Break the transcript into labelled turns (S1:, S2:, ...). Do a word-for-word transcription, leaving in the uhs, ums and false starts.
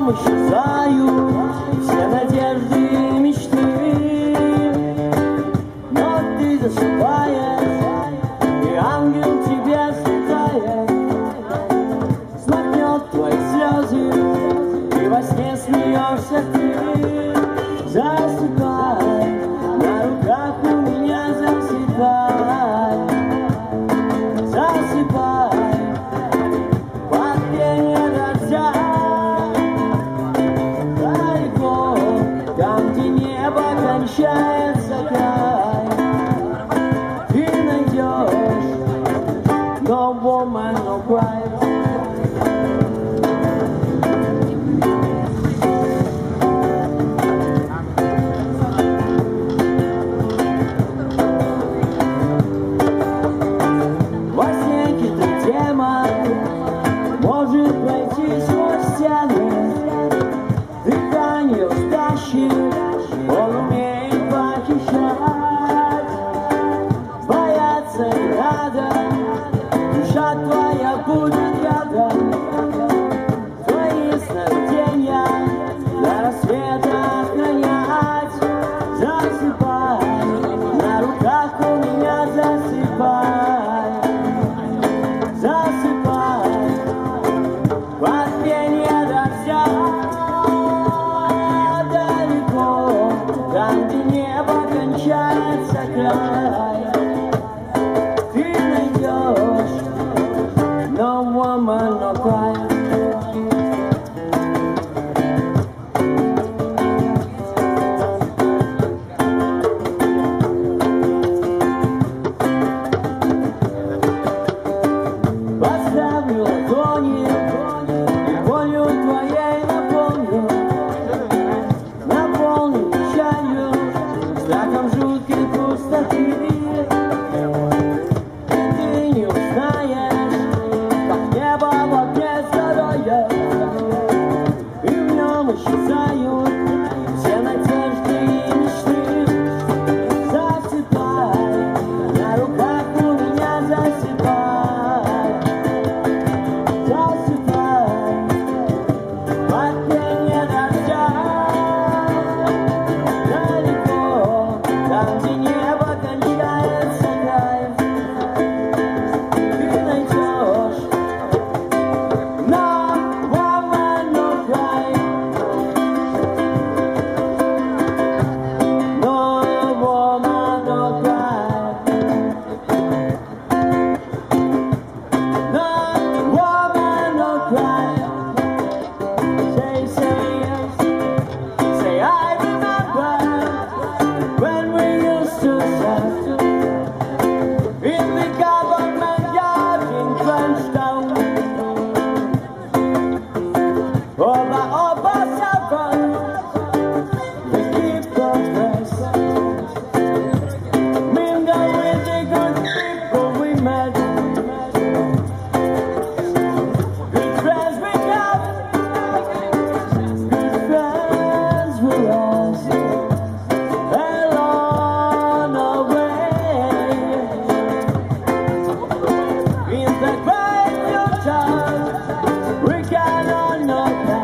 S1: днем исчезают все надежды и мечты, но ты засыпаешь, и ангел тебе слетает, смахнет твои слезы, и во сне смеешься ты. Засыпай, на руках у меня засыпай, засыпай, под пение дождя, далеко, там, где небо кончается край, ты найдешь no woman, no cry. Может пройти сквозь стены, дыхание устащит, он умеет похищать. Бояться не надо, душа твоя будет рядом, твои сновидения до рассвета охранять. Засыпай, на руках у меня засыпай, засыпай, под пение дождя, далеко, там, где небо кончается край, ты найдешь no woman, no cry. Поставлю ладони, и болью твоей наполню, наполню печалью, страхом жуткой пустоты. И ты не узнаешь, как небо в огне здоровья, и в нем исчезают все надежды и мечты. Засыпай, на руках у меня засыпай, засыпай, под пение дождя, далеко, там, где небо кончается край, ты найдешь no woman, no cry, no woman, no cry, no woman, no cry. Say, say yes, say I remember when we used to sit in the government yard in Crunchtown. Oba, oba, seven, we keep the rest, mingle with the good people we met, good friends we got, good friends we lost along the way. In the great future, we cannot know.